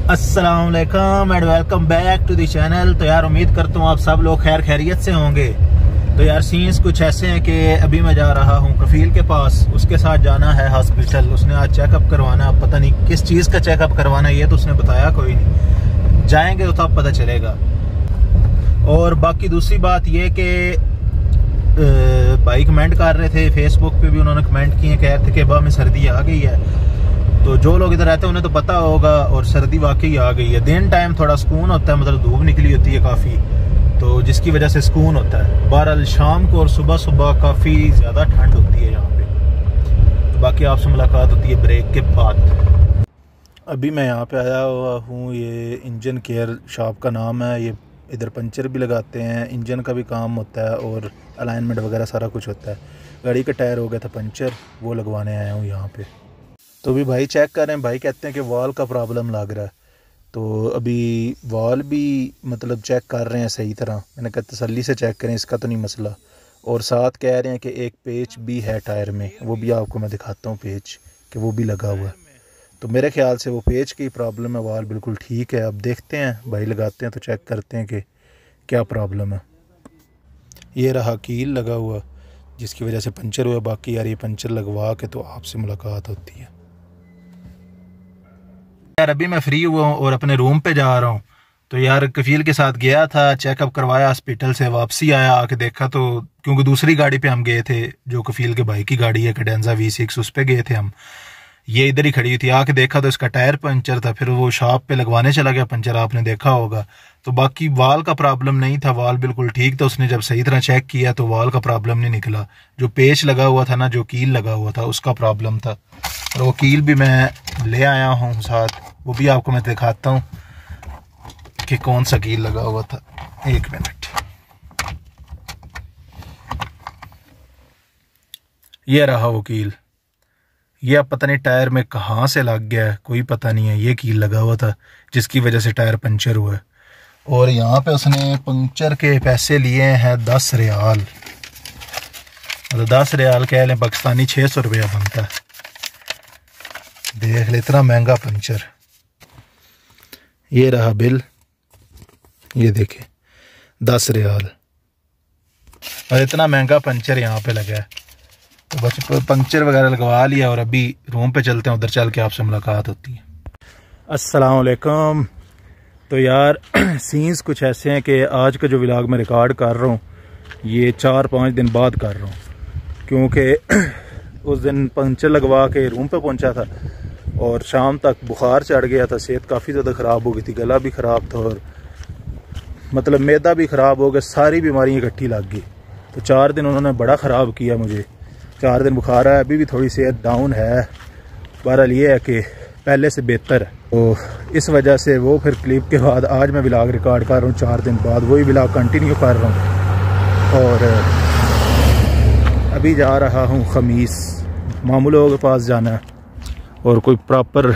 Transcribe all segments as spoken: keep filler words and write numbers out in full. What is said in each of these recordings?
अस्सलाम वालेकुम and welcome back to the channel. तो यार उम्मीद करता हूँ आप सब लोग खैर खैरियत से होंगे। तो यार सीन्स कुछ ऐसे हैं कि अभी मैं जा रहा हूँ कफील के पास, उसके साथ जाना है हॉस्पिटल। उसने आज चेकअप करवाना, पता नहीं किस चीज़ का चेकअप करवाना है, ये तो उसने बताया कोई नहीं, जाएंगे तो तब पता चलेगा। और बाकी दूसरी बात ये कि भाई कमेंट कर रहे थे फेसबुक पे भी, उन्होंने कमेंट किए, कह रहे थे कि बा में सर्दी आ गई है। तो जो लोग इधर रहते हैं उन्हें तो पता होगा, और सर्दी वाकई आ गई है। दिन टाइम थोड़ा सुकून होता है, मतलब धूप निकली होती है काफ़ी, तो जिसकी वजह से सुकून होता है। बहरहाल शाम को और सुबह सुबह काफ़ी ज़्यादा ठंड होती है यहाँ पे। तो बाकी आपसे मुलाकात होती है ब्रेक के बाद। अभी मैं यहाँ पे आया हुआ हूँ, ये इंजन केयर शॉप का नाम है। ये इधर पंचर भी लगाते हैं, इंजन का भी काम होता है और अलाइनमेंट वगैरह सारा कुछ होता है। गाड़ी का टायर हो गया था पंचर, वो लगवाने आया हूँ यहाँ पे। तो भी भाई चेक कर रहे हैं, भाई कहते हैं कि वॉल का प्रॉब्लम लग रहा है। तो अभी वॉल भी मतलब चेक कर रहे हैं सही तरह। मैंने कहा तसल्ली से चेक करें, इसका तो नहीं मसला। और साथ कह रहे हैं कि एक पेच भी है टायर में, वो भी आपको मैं दिखाता हूँ पेच, कि वो भी लगा हुआ है। तो मेरे ख्याल से वो पेच की प्रॉब्लम है, वॉल बिल्कुल ठीक है। अब देखते हैं, भाई लगाते हैं तो चेक करते हैं कि क्या प्रॉब्लम है। ये रहा कील लगा हुआ जिसकी वजह से पंचर हुआ। बाकी यार ये पंचर लगवा के तो आपसे मुलाकात होती है। यार अभी मैं फ्री हुआ हूँ और अपने रूम पे जा रहा हूँ। तो यार कफील के साथ गया था, चेकअप करवाया हॉस्पिटल से, वापसी आया, आके देखा तो क्योंकि दूसरी गाड़ी पे हम गए थे, जो कफील के भाई की गाड़ी है कैडेंजा वी सिक्स, उस पे गए थे हम। ये इधर ही खड़ी थी, आके देखा तो इसका टायर पंचर था। फिर वो शॉप पे लगवाने चला गया पंचर, आपने देखा होगा। तो बाकी वाल का प्रॉब्लम नहीं था, वाल बिल्कुल ठीक था। उसने जब सही तरह चेक किया तो वाल का प्रॉब्लम नहीं निकला। जो पेच लगा हुआ था ना, जो कील लगा हुआ था, उसका प्रॉब्लम था। और वो कील भी मैं ले आया हूँ साथ, वो भी आपको मैं दिखाता हूँ कि कौन सा कील लगा हुआ था। एक मिनट, ये रहा वो कील। ये अब पता नहीं टायर में कहाँ से लग गया है, कोई पता नहीं है। ये कील लगा हुआ था जिसकी वजह से टायर पंचर हुआ है। और यहाँ पे उसने पंचर के पैसे लिए हैं दस रियाल, मतलब दस रियाल कह लें, पाकिस्तानी छः सौ रुपया बनता है। देख ले इतना महंगा पंचर। ये रहा बिल, ये देखे दस रियाल, और इतना महंगा पंचर यहाँ पे लगा है। तो बस पंक्चर वगैरह लगवा लिया और अभी रूम पे चलते हैं, उधर चल के आपसे मुलाकात होती है। अस्सलाम वालेकुम। तो यार सीन्स कुछ ऐसे हैं कि आज का जो व्लॉग मैं रिकॉर्ड कर रहा हूँ ये चार पाँच दिन बाद कर रहा हूँ, क्योंकि उस दिन पंक्चर लगवा के रूम पे पहुँचा था और शाम तक बुखार चढ़ गया था, सेहत काफ़ी ज़्यादा ख़राब हो गई थी, गला भी ख़राब था और मतलब मैदा भी ख़राब हो गया, सारी बीमारियाँ इकट्ठी लग गई। तो चार दिन उन्होंने बड़ा ख़राब किया मुझे, चार दिन बुखार है, अभी भी थोड़ी सेहत डाउन है। बहरहाल ये है कि पहले से बेहतर है। तो इस वजह से वो फिर क्लिप के बाद आज मैं व्लॉग रिकॉर्ड कर रहा हूँ चार दिन बाद, वही व्लॉग कंटिन्यू कर रहा हूँ। और अभी जा रहा हूँ खमीस, मामू लोगों के पास जाना है और कोई प्रॉपर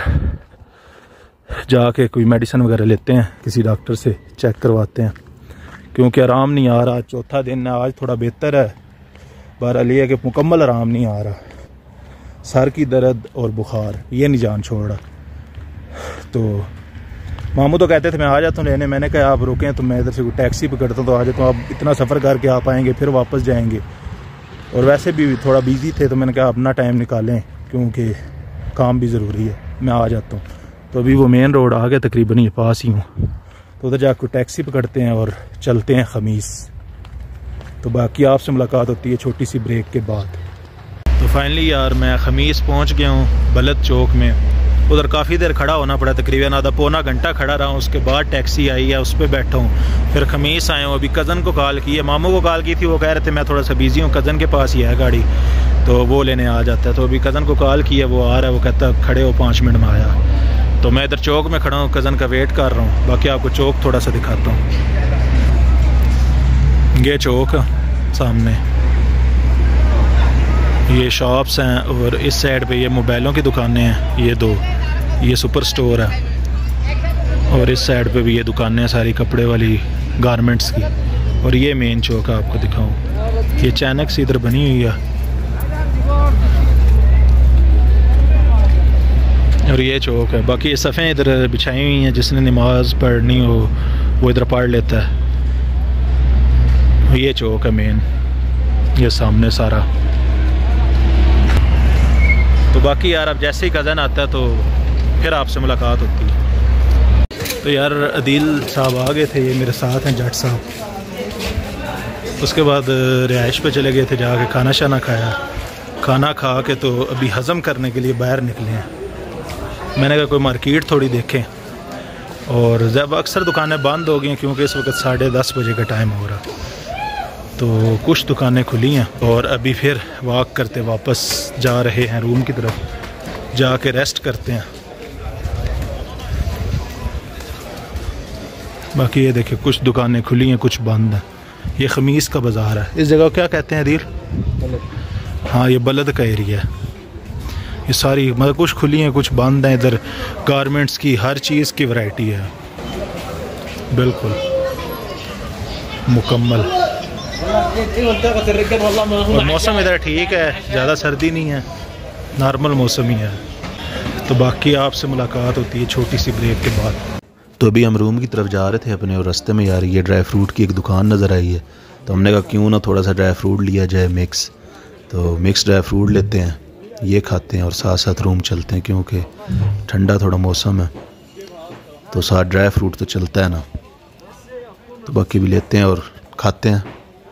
जाके कोई मेडिसिन वगैरह लेते हैं, किसी डॉक्टर से चेक करवाते हैं, क्योंकि आराम नहीं आ रहा। चौथा दिन है, आज थोड़ा बेहतर है। बहरहाल ये है कि मुकम्मल आराम नहीं आ रहा, सर की दर्द और बुखार ये नहीं जान छोड़ रहा। तो मामू तो कहते थे मैं आ जाता हूँ लेने, मैंने कहा आप रुकें तो मैं इधर से कोई टैक्सी पकड़ता हूँ तो आ जाता हूँ। आप इतना सफ़र करके आप आएंगे फिर वापस जाएंगे, और वैसे भी थोड़ा बिजी थे तो मैंने कहा अपना टाइम निकालें क्योंकि काम भी ज़रूरी है, मैं आ जाता हूँ। तो अभी वो मेन रोड आ गया, तकरीबन ये पास ही हूँ, तो उधर जाकर टैक्सी पकड़ते हैं और चलते हैं खमीस। तो बाकी आपसे मुलाकात होती है छोटी सी ब्रेक के बाद। तो फाइनली यार मैं खमीस पहुंच गया हूँ बलद चौक में। उधर काफ़ी देर खड़ा होना पड़ा, तकरीबन आधा पौना घंटा खड़ा रहा हूँ। उसके बाद टैक्सी आई है, उस पर बैठा हूँ, फिर खमीस आया हूँ। अभी कज़न को कॉल की है, मामू को कॉल की थी, वो कह रहे थे मैं थोड़ा सा बिजी हूँ, कज़न के पास ही है गाड़ी तो वो लेने आ जाता है। तो अभी कज़न को कॉल की है, वो आ रहा है, वो कहता खड़े हो पाँच मिनट में आया। तो मैं इधर चौक में खड़ा हूँ, कज़न का वेट कर रहा हूँ। बाकी आपको चौक थोड़ा सा दिखाता हूँ, ये चौक सामने ये शॉप्स हैं, और इस साइड पे ये मोबाइलों की दुकानें हैं, ये दो, ये सुपर स्टोर है, और इस साइड पे भी ये दुकानें हैं सारी कपड़े वाली, गारमेंट्स की। और ये मेन चौक है, आपको दिखाऊं, ये चैनक्स इधर बनी हुई है, और ये चौक है। बाकी ये सफ़ें इधर बिछाई हुई हैं, जिसने नमाज पढ़नी हो वो इधर पढ़ लेता है। ये चौक है मेन, ये सामने सारा। तो बाकी यार अब जैसे ही कज़न आता है तो फिर आपसे मुलाकात होती है। तो यार अदील साहब आ गए थे, ये मेरे साथ हैं जट साहब। उसके बाद रिहाइश पे चले गए थे, जाके खाना शाना खाया। खाना खा के तो अभी हज़म करने के लिए बाहर निकले हैं। मैंने कहा कोई मार्केट थोड़ी देखें, और जब अक्सर दुकानें बंद हो गई हैं क्योंकि इस वक्त साढ़े दस बजे का टाइम हो रहा। तो कुछ दुकानें खुली हैं और अभी फिर वॉक करते वापस जा रहे हैं रूम की तरफ, जाके रेस्ट करते हैं। बाकी ये देखिए कुछ दुकानें खुली हैं, कुछ बंद हैं। ये खमीस का बाज़ार है। इस जगह क्या कहते हैं अदील? हाँ, ये बलद का एरिया है। ये सारी मतलब कुछ खुली हैं, कुछ बंद हैं। इधर गारमेंट्स की हर चीज़ की वैरायटी है, बिल्कुल मुकम्मल। और मौसम इधर ठीक है, ज़्यादा सर्दी नहीं है, नॉर्मल मौसम ही है। तो बाकी आपसे मुलाकात होती है छोटी सी ब्रेक के बाद। तो अभी हम रूम की तरफ जा रहे थे अपने, और रास्ते में यार ये ड्राई फ्रूट की एक दुकान नज़र आई है। तो हमने कहा क्यों ना थोड़ा सा ड्राई फ्रूट लिया जाए मिक्स। तो मिक्स ड्राई फ्रूट लेते हैं, ये खाते हैं और साथ साथ रूम चलते हैं, क्योंकि ठंडा थोड़ा मौसम है तो साथ ड्राई फ्रूट तो चलता है ना। तो बाकी भी लेते हैं और खाते हैं।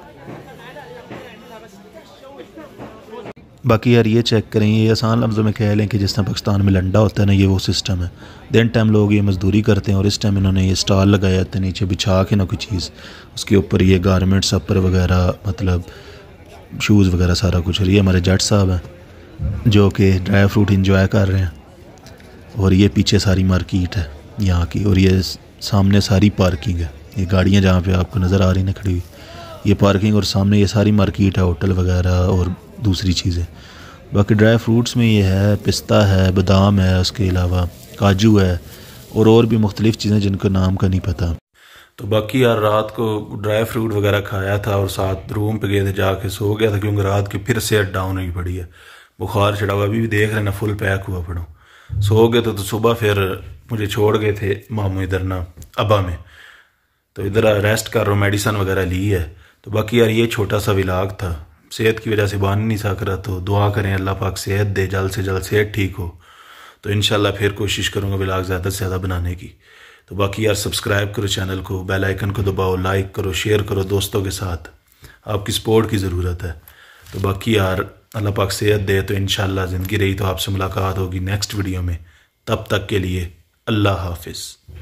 बाकी यार ये चेक करें, ये आसान लफ्ज़ों में कह लें कि जिस तरह पाकिस्तान में लंडा होता है ना, ये वो सिस्टम है। दिन टाइम लोग ये मज़दूरी करते हैं और इस टाइम इन्होंने ये स्टॉल लगाया था नीचे बिछा के ना कोई चीज़, उसके ऊपर ये गारमेंट्स अपर वगैरह, मतलब शूज़ वगैरह सारा कुछ। और ये हमारे जट साहब हैं जो कि ड्राई फ्रूट इंजॉय कर रहे हैं। और ये पीछे सारी मार्केट है यहाँ की, और ये सामने सारी पार्किंग है। ये गाड़ियाँ जहाँ पे आपको नज़र आ रही हैं खड़ी हुई, ये पार्किंग, और सामने ये सारी मार्केट है, होटल वगैरह और दूसरी चीज़ें। बाकी ड्राई फ्रूट्स में ये है, पिस्ता है, बादाम है, उसके अलावा काजू है, और और भी मुख्तलिफ़ चीज़ें जिनका नाम का नहीं पता। तो बाकी यार रात को ड्राई फ्रूट वगैरह खाया था और साथ रूम पे गए थे, जाके सो गया था क्योंकि रात की फिर सेहत डाउन हुई पड़ी है, बुखार चढ़ा हुआ। अभी भी देख रहे ना फुल पैक हुआ पड़ा। सो गए तो, तो सुबह फिर मुझे छोड़ गए थे मामू इधर ना अब्बा में, तो इधर रेस्ट कर रहा हूँ, मेडिसन वगैरह ली है। तो बाकी यार ये छोटा सा व्लॉग था, सेहत की वजह से बन नहीं सक रहा, तो दुआ करें अल्लाह पाक सेहत दे, जल्द से जल्द सेहत ठीक हो। तो इंशाल्लाह फिर कोशिश करूँगा व्लॉग ज़्यादा से ज़्यादा बनाने की। तो बाकी यार सब्सक्राइब करो चैनल को, बेल आइकन को दबाओ, लाइक करो, शेयर करो दोस्तों के साथ, आपकी सपोर्ट की ज़रूरत है। तो बाकी यार अल्लाह पाक सेहत दे, तो इंशाल्लाह ज़िंदगी रही तो आपसे मुलाकात होगी नेक्स्ट वीडियो में। तब तक के लिए अल्लाह हाफिज़।